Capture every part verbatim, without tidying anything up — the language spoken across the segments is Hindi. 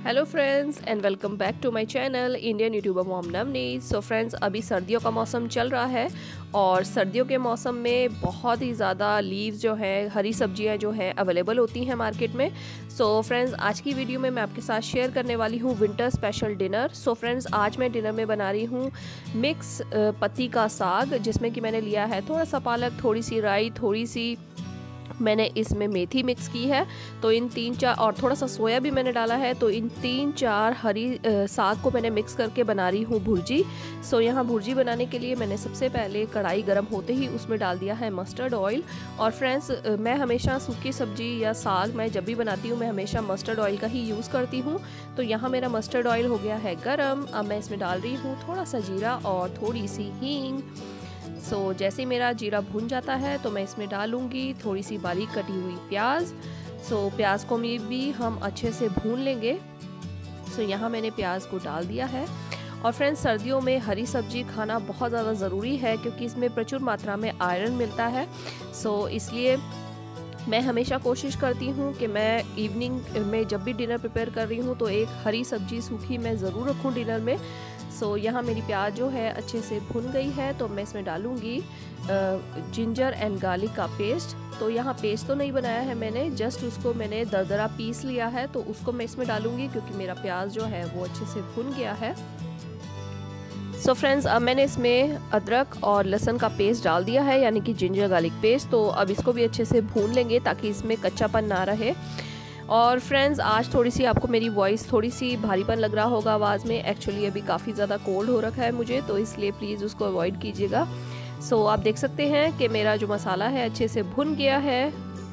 Hello friends and welcome back to my channel Indian youtuber mom Navneet. So friends, अभी सर्दियों का मौसम चल रहा है और सर्दियों के मौसम में बहुत ही ज़्यादा लीव्स जो है, हरी सब्जियां जो है अवेलेबल होती हैं मार्केट में। सो so फ्रेंड्स, आज की वीडियो में मैं आपके साथ शेयर करने वाली हूँ winter special dinner. So friends, आज मैं डिनर में बना रही हूँ मिक्स पत्ती का साग, जिसमें कि मैंने लिया है थोड़ा सा पालक, थोड़ी सी राई, थोड़ी सी मैंने इसमें मेथी मिक्स की है। तो इन तीन चार और थोड़ा सा सोया भी मैंने डाला है। तो इन तीन चार हरी साग को मैंने मिक्स करके बना रही हूँ भुर्जी। सो यहाँ भुर्जी बनाने के लिए मैंने सबसे पहले कढ़ाई गर्म होते ही उसमें डाल दिया है मस्टर्ड ऑयल। और फ्रेंड्स, मैं हमेशा सूखी सब्जी या साग मैं जब भी बनाती हूँ मैं हमेशा मस्टर्ड ऑयल का ही यूज़ करती हूँ। तो यहाँ मेरा मस्टर्ड ऑयल हो गया है गर्म। अब मैं इसमें डाल रही हूँ थोड़ा सा जीरा और थोड़ी सी हींग। सो so, जैसे ही मेरा जीरा भुन जाता है तो मैं इसमें डालूंगी थोड़ी सी बारीक कटी हुई प्याज। सो so, प्याज को भी हम अच्छे से भून लेंगे। सो so, यहाँ मैंने प्याज को डाल दिया है। और फ्रेंड्स, सर्दियों में हरी सब्जी खाना बहुत ज़्यादा ज़रूरी है क्योंकि इसमें प्रचुर मात्रा में आयरन मिलता है। सो so, इसलिए मैं हमेशा कोशिश करती हूँ कि मैं इवनिंग में जब भी डिनर प्रिपेयर कर रही हूँ तो एक हरी सब्जी सूखी मैं ज़रूर रखूँ डिनर में। सो so, यहाँ मेरी प्याज जो है अच्छे से भुन गई है तो मैं इसमें डालूँगी जिंजर एंड गार्लिक का पेस्ट। तो यहाँ पेस्ट तो नहीं बनाया है मैंने, जस्ट उसको मैंने दरदरा पीस लिया है। तो उसको मैं इसमें डालूँगी क्योंकि मेरा प्याज जो है वो अच्छे से भुन गया है। सो so फ्रेंड्स, अब मैंने इसमें अदरक और लहसुन का पेस्ट डाल दिया है, यानी कि जिंजर गार्लिक पेस्ट। तो अब इसको भी अच्छे से भून लेंगे ताकि इसमें कच्चापन ना रहे। और फ्रेंड्स, आज थोड़ी सी आपको मेरी वॉइस थोड़ी सी भारीपन लग रहा होगा आवाज़ में। एक्चुअली अभी काफ़ी ज़्यादा कोल्ड हो रखा है मुझे, तो इसलिए प्लीज़ उसको अवॉइड कीजिएगा। सो so, आप देख सकते हैं कि मेरा जो मसाला है अच्छे से भुन गया है।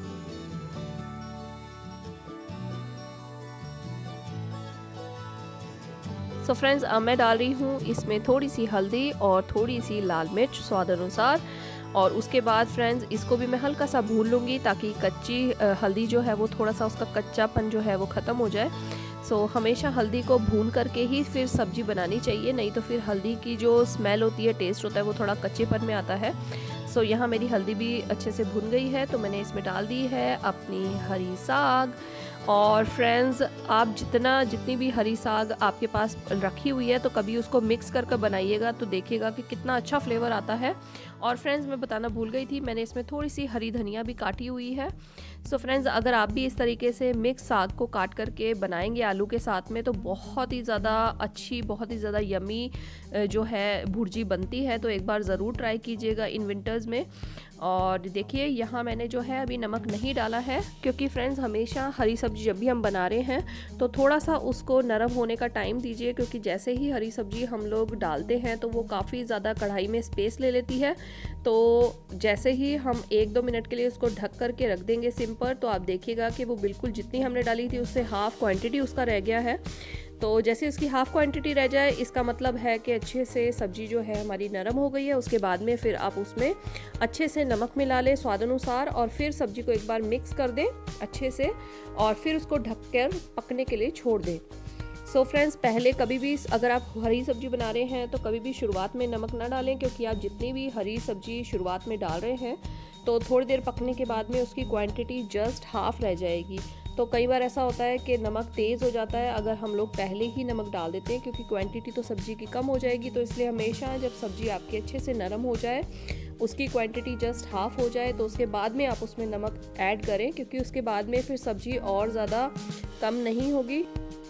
सो so फ्रेंड्स, अब मैं डाल रही हूँ इसमें थोड़ी सी हल्दी और थोड़ी सी लाल मिर्च स्वाद अनुसार। और उसके बाद फ्रेंड्स, इसको भी मैं हल्का सा भून लूँगी ताकि कच्ची हल्दी जो है वो थोड़ा सा उसका कच्चापन जो है वो ख़त्म हो जाए। सो so, हमेशा हल्दी को भून करके ही फिर सब्ज़ी बनानी चाहिए, नहीं तो फिर हल्दी की जो स्मेल होती है, टेस्ट होता है, वो थोड़ा कच्चेपन में आता है। सो so, यहाँ मेरी हल्दी भी अच्छे से भुन गई है तो मैंने इसमें डाल दी है अपनी हरी साग। और फ्रेंड्स, आप जितना जितनी भी हरी साग आपके पास रखी हुई है तो कभी उसको मिक्स कर कर बनाइएगा तो देखिएगा कि कितना अच्छा फ्लेवर आता है। और फ्रेंड्स, मैं बताना भूल गई थी, मैंने इसमें थोड़ी सी हरी धनिया भी काटी हुई है। सो फ्रेंड्स, अगर आप भी इस तरीके से मिक्स साग को काट करके बनाएंगे आलू के साथ में तो बहुत ही ज़्यादा अच्छी, बहुत ही ज़्यादा यमी जो है भुर्जी बनती है। तो एक बार ज़रूर ट्राई कीजिएगा इन विंटर्स में। और देखिए, यहाँ मैंने जो है अभी नमक नहीं डाला है क्योंकि फ्रेंड्स, हमेशा हरी सब्जी जब भी हम बना रहे हैं तो थोड़ा सा उसको नरम होने का टाइम दीजिए, क्योंकि जैसे ही हरी सब्जी हम लोग डालते हैं तो वो काफ़ी ज़्यादा कढ़ाई में स्पेस ले लेती है। तो जैसे ही हम एक दो मिनट के लिए उसको ढक करके रख देंगे सिम पर, तो आप देखिएगा कि वो बिल्कुल जितनी हमने डाली थी उससे हाफ क्वांटिटी उसका रह गया है। तो जैसे इसकी हाफ क्वांटिटी रह जाए, इसका मतलब है कि अच्छे से सब्जी जो है हमारी नरम हो गई है। उसके बाद में फिर आप उसमें अच्छे से नमक मिला लें स्वाद अनुसार और फिर सब्जी को एक बार मिक्स कर दें अच्छे से और फिर उसको ढक कर पकने के लिए छोड़ दें। सो so फ्रेंड्स, पहले कभी भी अगर आप हरी सब्जी बना रहे हैं तो कभी भी शुरुआत में नमक ना डालें, क्योंकि आप जितनी भी हरी सब्जी शुरुआत में डाल रहे हैं तो थोड़ी देर पकने के बाद में उसकी क्वांटिटी जस्ट हाफ रह जाएगी। तो कई बार ऐसा होता है कि नमक तेज़ हो जाता है अगर हम लोग पहले ही नमक डाल देते हैं, क्योंकि क्वांटिटी तो सब्जी की कम हो जाएगी। तो इसलिए हमेशा जब सब्जी आपकी अच्छे से नरम हो जाए, उसकी क्वांटिटी जस्ट हाफ हो जाए, तो उसके बाद में आप उसमें नमक ऐड करें, क्योंकि उसके बाद में फिर सब्जी और ज़्यादा कम नहीं होगी।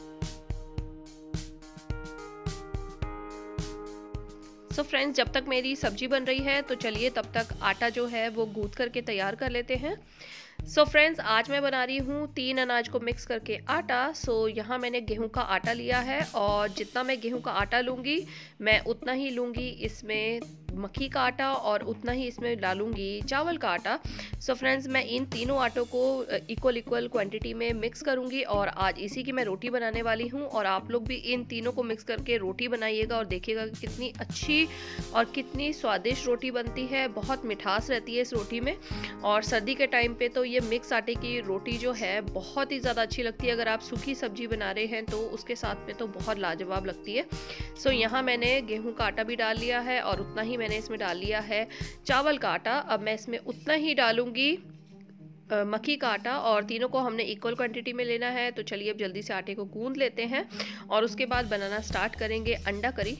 सो so फ्रेंड्स, जब तक मेरी सब्जी बन रही है तो चलिए तब तक आटा जो है वो गूँथ करके तैयार कर लेते हैं। सो so फ्रेंड्स, आज मैं बना रही हूँ तीन अनाज को मिक्स करके आटा। सो so, यहाँ मैंने गेहूं का आटा लिया है और जितना मैं गेहूं का आटा लूँगी मैं उतना ही लूँगी इसमें मक्की का आटा और उतना ही इसमें डालूँगी चावल का आटा। सो so फ्रेंड्स, मैं इन तीनों आटों को इक्वल इक्वल क्वांटिटी में मिक्स करूँगी और आज इसी की मैं रोटी बनाने वाली हूँ। और आप लोग भी इन तीनों को मिक्स करके रोटी बनाइएगा और देखिएगा कि कितनी अच्छी और कितनी स्वादिष्ट रोटी बनती है। बहुत मिठास रहती है इस रोटी में। और सर्दी के टाइम पे तो ये मिक्स आटे की रोटी जो है बहुत ही ज़्यादा अच्छी लगती है। अगर आप सूखी सब्जी बना रहे हैं तो उसके साथ में तो बहुत लाजवाब लगती है। सो so, यहाँ मैंने गेहूं का आटा भी डाल लिया है और उतना ही मैंने इसमें डाल लिया है चावल का आटा। अब मैं इसमें उतना ही डालूंगी अ, मक्की का आटा और तीनों को हमने इक्वल क्वांटिटी में लेना है। तो चलिए अब जल्दी से आटे को गूंद लेते हैं और उसके बाद बनाना स्टार्ट करेंगे अंडा करी।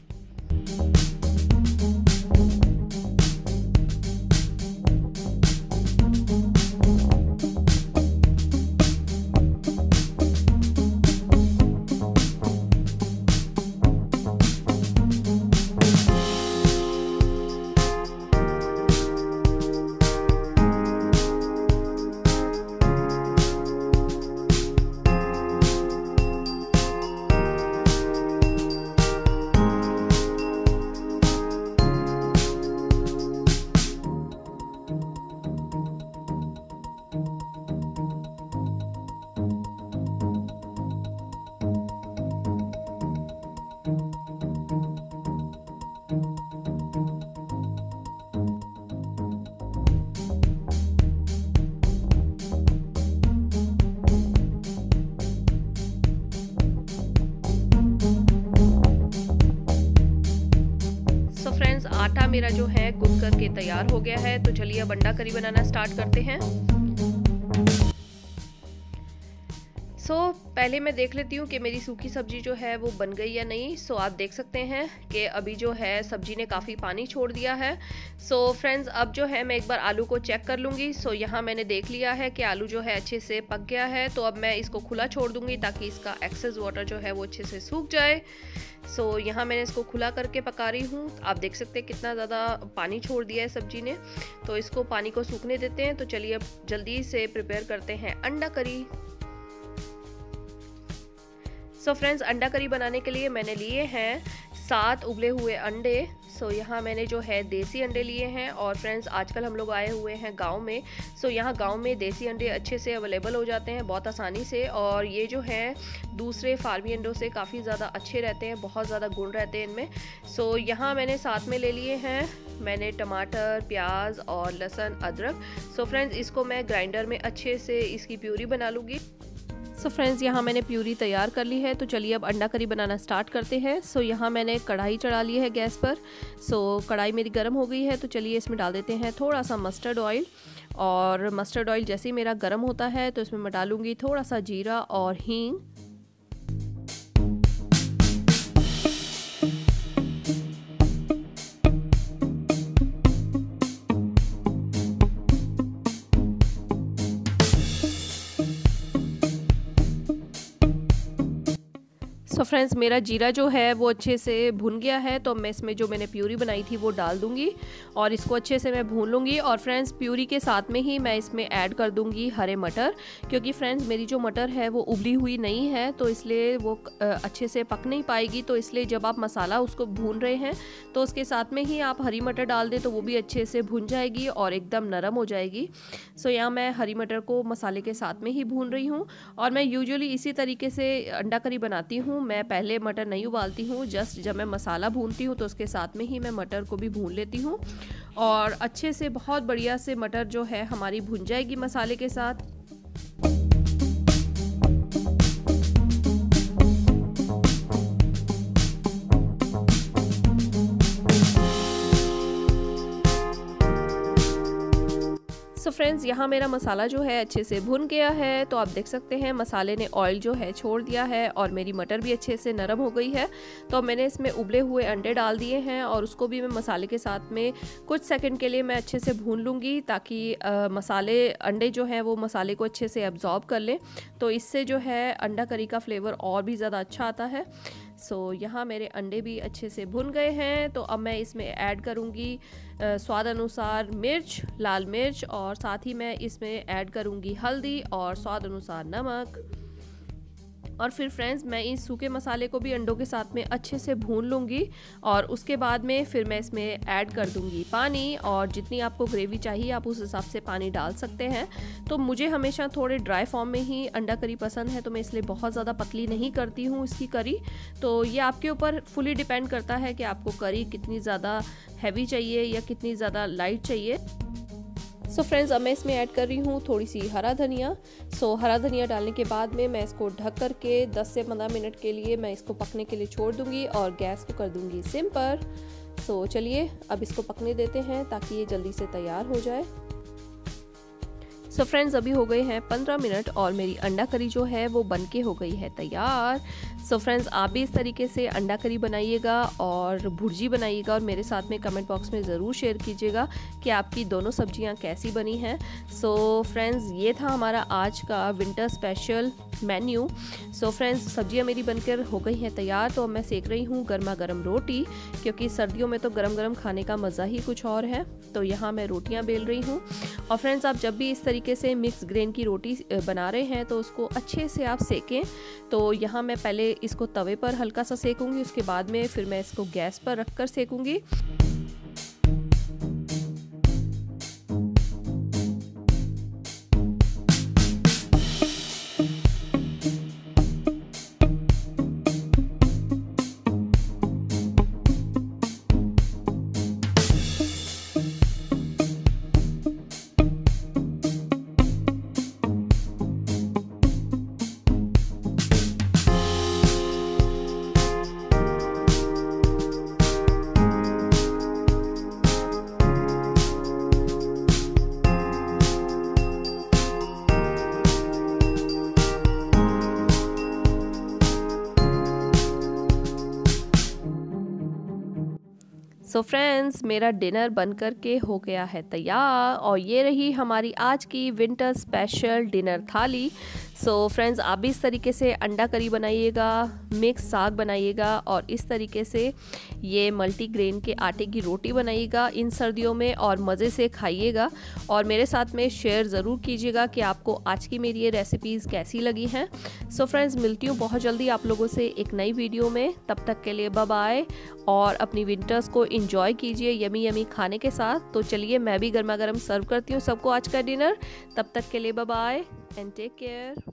आटा मेरा जो है गूंद करके तैयार हो गया है। तो चलिए अब अंडा करी बनाना स्टार्ट करते हैं। सो so, पहले मैं देख लेती हूँ कि मेरी सूखी सब्जी जो है वो बन गई या नहीं। सो so, आप देख सकते हैं कि अभी जो है सब्जी ने काफ़ी पानी छोड़ दिया है। सो so, फ्रेंड्स अब जो है मैं एक बार आलू को चेक कर लूँगी। सो so, यहाँ मैंने देख लिया है कि आलू जो है अच्छे से पक गया है। तो अब मैं इसको खुला छोड़ दूँगी ताकि इसका एक्सेस वाटर जो है वो अच्छे से सूख जाए। सो so, यहाँ मैंने इसको खुला करके पका रही हूँ। आप देख सकते हैं कितना ज़्यादा पानी छोड़ दिया है सब्जी ने। तो इसको पानी को सूखने देते हैं। तो चलिए अब जल्दी से प्रिपेयर करते हैं अंडा करी। सो so फ्रेंड्स अंडा करी बनाने के लिए मैंने लिए हैं सात उबले हुए अंडे। सो so, यहाँ मैंने जो है देसी अंडे लिए हैं। और फ्रेंड्स आजकल हम लोग आए हुए हैं गांव में। सो so, यहाँ गांव में देसी अंडे अच्छे से अवेलेबल हो जाते हैं बहुत आसानी से। और ये जो है दूसरे फार्मी अंडों से काफ़ी ज़्यादा अच्छे रहते हैं, बहुत ज़्यादा गुण रहते हैं इनमें। सो so, यहाँ मैंने साथ में ले लिए हैं मैंने टमाटर, प्याज और लहसुन, अदरक। सो so, फ्रेंड्स इसको मैं ग्राइंडर में अच्छे से इसकी प्यूरी बना लूँगी। सो so फ्रेंड्स यहाँ मैंने प्यूरी तैयार कर ली है। तो चलिए अब अंडा करी बनाना स्टार्ट करते हैं। सो so, यहाँ मैंने कढ़ाई चढ़ा ली है गैस पर। सो so, कढ़ाई मेरी गर्म हो गई है। तो चलिए इसमें डाल देते हैं थोड़ा सा मस्टर्ड ऑयल। और मस्टर्ड ऑयल जैसे ही मेरा गर्म होता है तो इसमें मैं डालूँगी थोड़ा सा जीरा और हींग। सो so फ्रेंड्स मेरा जीरा जो है वो अच्छे से भुन गया है। तो मैं इसमें जो मैंने प्यूरी बनाई थी वो डाल दूंगी और इसको अच्छे से मैं भून लूँगी। और फ्रेंड्स प्यूरी के साथ में ही मैं इसमें ऐड कर दूंगी हरे मटर, क्योंकि फ्रेंड्स मेरी जो मटर है वो उबली हुई नहीं है तो इसलिए वो अच्छे से पक नहीं पाएगी। तो इसलिए जब आप मसाला उसको भून रहे हैं तो उसके साथ में ही आप हरी मटर डाल दें तो वो भी अच्छे से भुन जाएगी और एकदम नरम हो जाएगी। सो यहाँ मैं हरी मटर को मसाले के साथ में ही भून रही हूँ। और मैं यूजुअली इसी तरीके से अंडा करी बनाती हूँ। मैं पहले मटर नहीं उबालती हूँ, जस्ट जब मैं मसाला भूनती हूँ तो उसके साथ में ही मैं मटर को भी भून लेती हूँ और अच्छे से बहुत बढ़िया से मटर जो है हमारी भुन जाएगी मसाले के साथ। सो फ्रेंड्स यहाँ मेरा मसाला जो है अच्छे से भुन गया है। तो आप देख सकते हैं मसाले ने ऑयल जो है छोड़ दिया है और मेरी मटर भी अच्छे से नरम हो गई है। तो मैंने इसमें उबले हुए अंडे डाल दिए हैं और उसको भी मैं मसाले के साथ में कुछ सेकंड के लिए मैं अच्छे से भून लूँगी ताकि आ, मसाले अंडे जो हैं वो मसाले को अच्छे से एब्जॉर्ब कर लें। तो इससे जो है अंडा करी का फ्लेवर और भी ज़्यादा अच्छा आता है। सो so, यहाँ मेरे अंडे भी अच्छे से भुन गए हैं। तो अब मैं इसमें ऐड करूँगी स्वाद अनुसार मिर्च, लाल मिर्च और साथ ही मैं इसमें ऐड करूँगी हल्दी और स्वाद अनुसार नमक। और फिर फ्रेंड्स मैं इस सूखे मसाले को भी अंडों के साथ में अच्छे से भून लूँगी और उसके बाद में फिर मैं इसमें ऐड कर दूँगी पानी। और जितनी आपको ग्रेवी चाहिए आप उस हिसाब से पानी डाल सकते हैं। तो मुझे हमेशा थोड़े ड्राई फॉर्म में ही अंडा करी पसंद है तो मैं इसलिए बहुत ज़्यादा पतली नहीं करती हूँ इसकी करी। तो ये आपके ऊपर फुली डिपेंड करता है कि आपको करी कितनी ज़्यादा हैवी चाहिए या कितनी ज़्यादा लाइट चाहिए। सो so फ्रेंड्स अब मैं इसमें ऐड कर रही हूँ थोड़ी सी हरा धनिया। सो so, हरा धनिया डालने के बाद में मैं इसको ढक करके दस से पंद्रह मिनट के लिए मैं इसको पकने के लिए छोड़ दूँगी और गैस को कर दूँगी सिम पर। सो so, चलिए अब इसको पकने देते हैं ताकि ये जल्दी से तैयार हो जाए। सो फ्रेंड्स अभी हो गए हैं पंद्रह मिनट और मेरी अंडा करी जो है वो बन के हो गई है तैयार। सो फ्रेंड्स आप भी इस तरीके से अंडा करी बनाइएगा और भुर्जी बनाइएगा और मेरे साथ में कमेंट बॉक्स में ज़रूर शेयर कीजिएगा कि आपकी दोनों सब्जियां कैसी बनी हैं। सो फ्रेंड्स ये था हमारा आज का winter special menu. So friends सब्जियां मेरी बनकर हो गई हैं तैयार, तो अब मैं सेक रही हूँ गर्मा गर्म रोटी, क्योंकि सर्दियों में तो गरम गरम खाने का मज़ा ही कुछ और है। तो यहाँ मैं रोटियाँ बेल रही हूँ। और फ्रेंड्स आप जब भी इस तरीके से मिक्स ग्रेन की रोटी बना रहे हैं तो उसको अच्छे से आप सेकें। तो यहाँ मैं पहले इसको तवे पर हल्का सा सेकूंगी, उसके बाद में फिर मैं इसको गैस पर रख कर सेकूंगी। सो so फ्रेंड्स मेरा डिनर बन कर के हो गया है तैयार और ये रही हमारी आज की विंटर स्पेशल डिनर थाली। सो so फ्रेंड्स आप भी इस तरीके से अंडा करी बनाइएगा, मिक्स साग बनाइएगा और इस तरीके से ये मल्टीग्रेन के आटे की रोटी बनाइएगा इन सर्दियों में और मज़े से खाइएगा। और मेरे साथ में शेयर ज़रूर कीजिएगा कि आपको आज की मेरी ये रेसिपीज़ कैसी लगी हैं। सो so फ्रेंड्स मिलती हूँ बहुत जल्दी आप लोगों से एक नई वीडियो में, तब तक के लिए बाय बाय और अपनी विंटर्स को एंजॉय कीजिए यमी यमी खाने के साथ। तो चलिए मैं भी गर्मा गर्म सर्व करती हूँ सबको आज का डिनर। तब तक के लिए bye bye and take care.